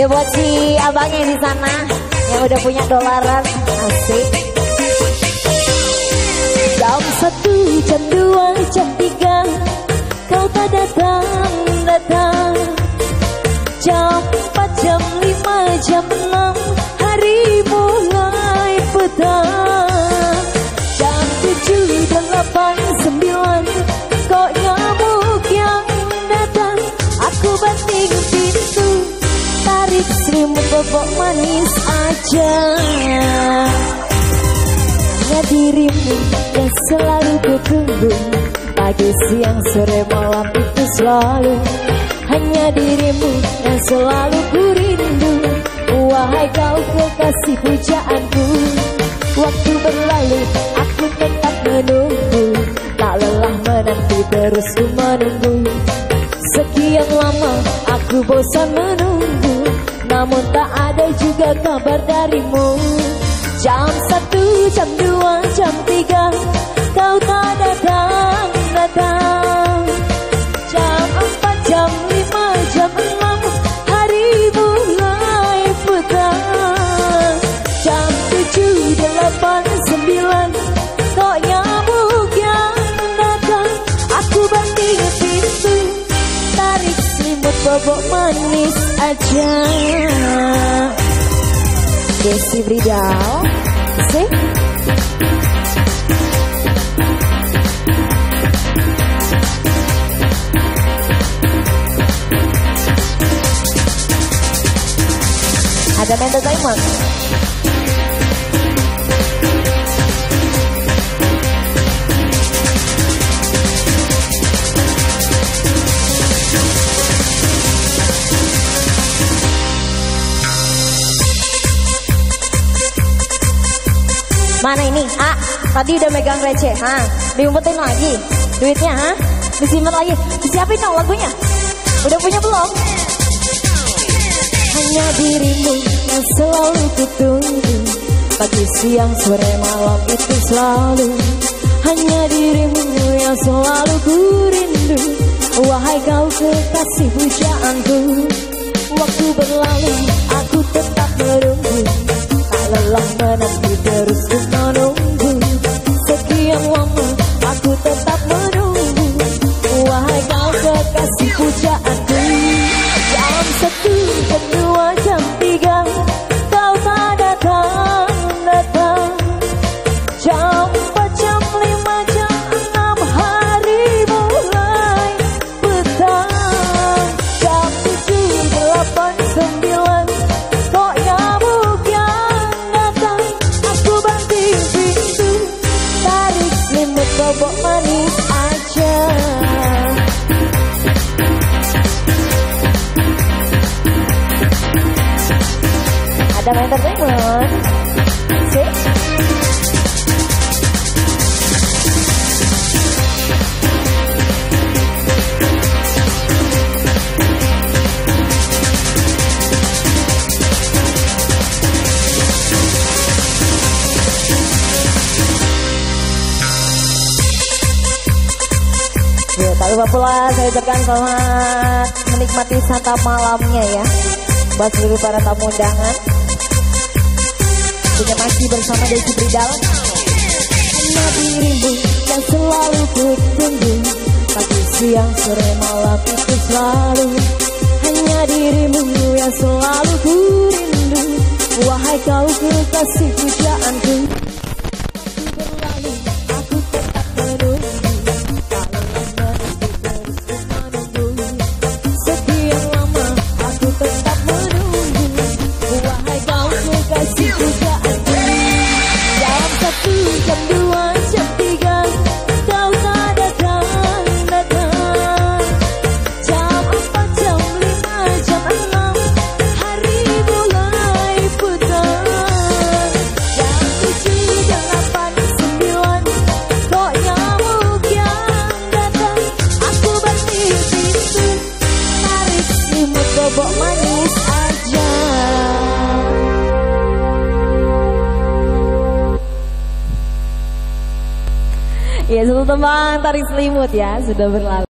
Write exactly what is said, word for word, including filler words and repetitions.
Ya buat si abangnya di sana yang udah punya dolaran, asik. Jam satu, jam dua, jam tiga, kau tak datang, datang. Jam empat, jam lima, jam enam, hari mulai petang. Jam tujuh, delapan, sembilan, kok nyamuk yang datang. Aku banting pintu, tarik selimut bobok manis aja. Hanya dirimu yang selalu kutunggu, pagi, siang, sore, malam itu selalu. Hanya dirimu yang selalu kurindu, wahai kau kekasih pujaanku. Waktu berlalu, aku tetap menunggu, tak lelah menanti, terus ku menunggu. Sekian lama aku bosan menunggu, namun tak ada juga kabar darimu. Jam satu, jam dua, jam tiga, kau tak datang, datang. Jam empat, jam lima, jam enam, hari mulai petang. Jam tujuh, delapan, sembilan, kok nyamuk yang datang. Aku banting pintu, tarik selimut bobok manis aja. Desi Bridal, sih. Ada entertainment. Mana ini? Ah, tadi udah megang receh. Hah, diumpetin lagi duitnya, ha? Disimpan lagi. Disiapin dong lagunya. Udah punya belum? Hanya dirimu yang selalu kutunggu, pagi, siang, sore, malam itu selalu. Hanya dirimu yang selalu kurindu, wahai kau kekasih pujaanku. Waktu berlalu, aku tetap menunggu, tak lelah menanti, terus ku menunggu. Sekian lama aku tetap menunggu, wahai kau kekasih pujaanku. Jam satu, jam dua, jam tiga, kau tak datang, datang. Jam empat, jam lima, jam enam, hari mulai petang. Jam tujuh, delapan, sembilan, kok nyamuk yang datang. Aku banting pintu, tarik selimut bobok manis aja. Ada entertainment, sih. Ya, tak lupa pula saya ucapkan selamat menikmati santap malamnya ya, buat seluruh para tamu undangan. Juga masih bersama Desi Bridal. Hanya dirimu yang selalu kutunggu, pagi, siang, sore, malam itu selalu. Hanya dirimu yang selalu kurindu, wahai kau kekasih pujaanku. Berlalu, aku tetap menunggu, tak lelah menanti, terus ku menunggu. Sekian lama aku tetap menunggu, wahai kau kekasih pujaanku. Jam dua, jam tiga, kau tak datang, datang. Jam empat, jam lima, jam enam, hari mulai petang. Jam tujuh, delapan, sembilan, kok nyamuk yang datang. Aku banting pintu, tarik selimut bobok manis aja. Ya, satu tembang tarik selimut ya, sudah berlalu.